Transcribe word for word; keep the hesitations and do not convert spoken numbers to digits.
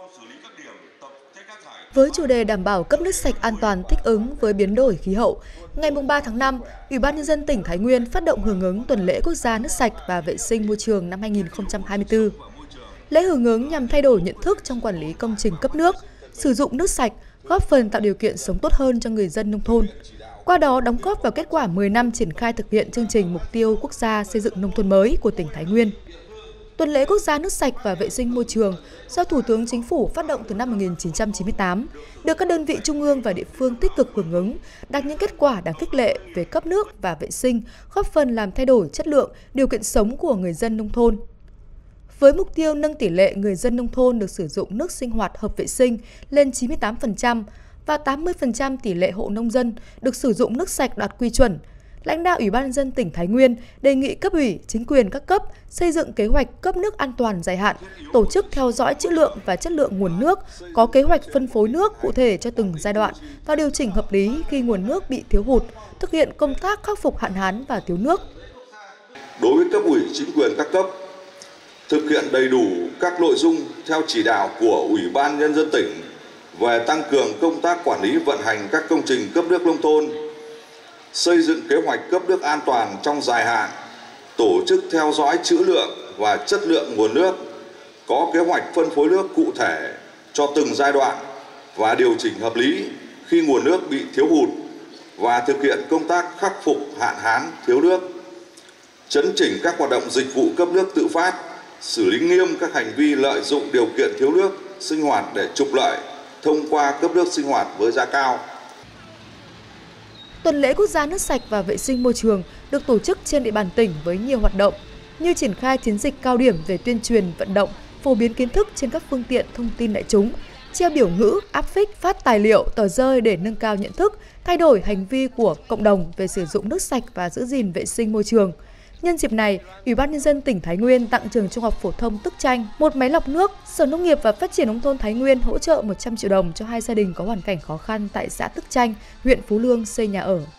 Với chủ đề đảm bảo cấp nước sạch an toàn thích ứng với biến đổi khí hậu, ngày ba tháng năm, Ủy ban Nhân dân tỉnh Thái Nguyên phát động hưởng ứng tuần lễ quốc gia nước sạch và vệ sinh môi trường năm hai nghìn không trăm hai mươi tư. Lễ hưởng ứng nhằm thay đổi nhận thức trong quản lý công trình cấp nước, sử dụng nước sạch, góp phần tạo điều kiện sống tốt hơn cho người dân nông thôn. Qua đó đóng góp vào kết quả mười năm triển khai thực hiện chương trình mục tiêu quốc gia xây dựng nông thôn mới của tỉnh Thái Nguyên. Tuần lễ quốc gia nước sạch và vệ sinh môi trường do Thủ tướng Chính phủ phát động từ năm một nghìn chín trăm chín mươi tám, được các đơn vị trung ương và địa phương tích cực hưởng ứng, đạt những kết quả đáng khích lệ về cấp nước và vệ sinh, góp phần làm thay đổi chất lượng, điều kiện sống của người dân nông thôn. Với mục tiêu nâng tỷ lệ người dân nông thôn được sử dụng nước sinh hoạt hợp vệ sinh lên chín mươi tám phần trăm và tám mươi phần trăm tỷ lệ hộ nông dân được sử dụng nước sạch đạt quy chuẩn, lãnh đạo Ủy ban Nhân dân tỉnh Thái Nguyên đề nghị cấp ủy, chính quyền các cấp xây dựng kế hoạch cấp nước an toàn dài hạn, tổ chức theo dõi trữ lượng và chất lượng nguồn nước, có kế hoạch phân phối nước cụ thể cho từng giai đoạn và điều chỉnh hợp lý khi nguồn nước bị thiếu hụt, thực hiện công tác khắc phục hạn hán và thiếu nước. Đối với cấp ủy, chính quyền các cấp, thực hiện đầy đủ các nội dung theo chỉ đạo của Ủy ban Nhân dân tỉnh về tăng cường công tác quản lý vận hành các công trình cấp nước nông thôn, xây dựng kế hoạch cấp nước an toàn trong dài hạn, tổ chức theo dõi trữ lượng và chất lượng nguồn nước, có kế hoạch phân phối nước cụ thể cho từng giai đoạn và điều chỉnh hợp lý khi nguồn nước bị thiếu hụt và thực hiện công tác khắc phục hạn hán thiếu nước, chấn chỉnh các hoạt động dịch vụ cấp nước tự phát, xử lý nghiêm các hành vi lợi dụng điều kiện thiếu nước sinh hoạt để trục lợi thông qua cấp nước sinh hoạt với giá cao. Tuần lễ quốc gia nước sạch và vệ sinh môi trường được tổ chức trên địa bàn tỉnh với nhiều hoạt động như triển khai chiến dịch cao điểm về tuyên truyền, vận động, phổ biến kiến thức trên các phương tiện thông tin đại chúng, treo biểu ngữ, áp phích, phát tài liệu, tờ rơi để nâng cao nhận thức, thay đổi hành vi của cộng đồng về sử dụng nước sạch và giữ gìn vệ sinh môi trường. Nhân dịp này, Ủy ban Nhân dân tỉnh Thái Nguyên tặng trường Trung học phổ thông Tức Chanh một máy lọc nước. Sở Nông nghiệp và Phát triển nông thôn Thái Nguyên hỗ trợ một trăm triệu đồng cho hai gia đình có hoàn cảnh khó khăn tại xã Tức Chanh, huyện Phú Lương xây nhà ở.